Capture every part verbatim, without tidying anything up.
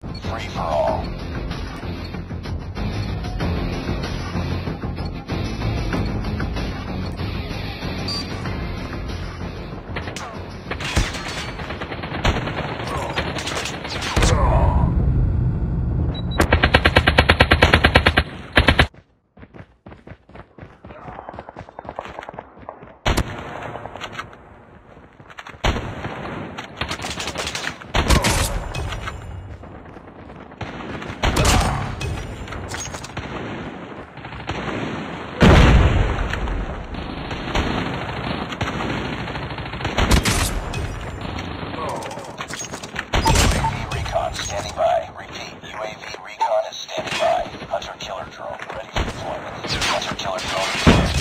Free for all. Standing by. Repeat, U A V recon is standing by. Hunter killer drone ready for deployment. Hunter killer drone deployed.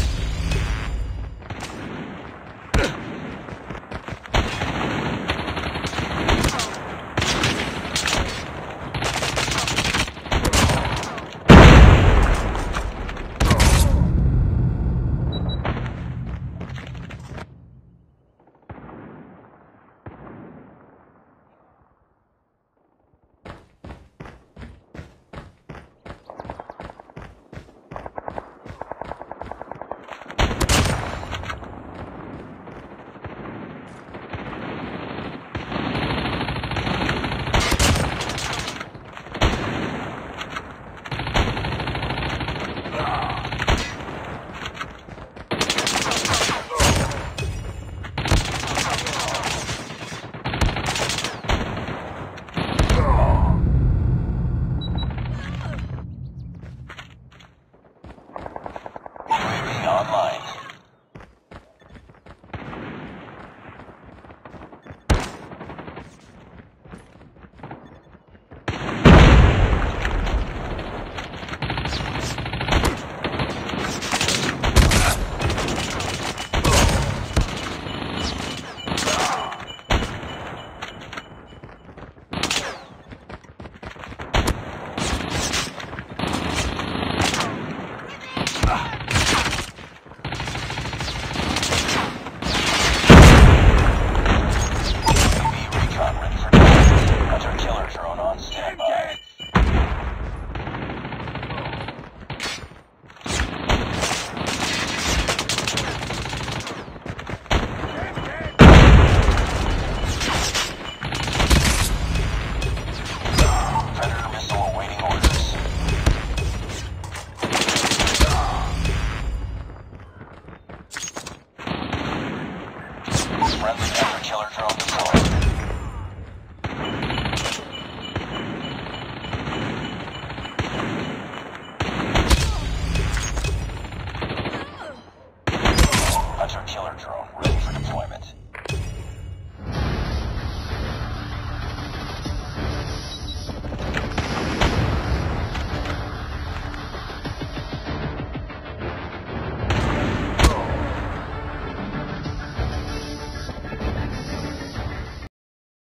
Online. Friendly Hunter killer drone deployed. Hunter killer drone ready for deployment.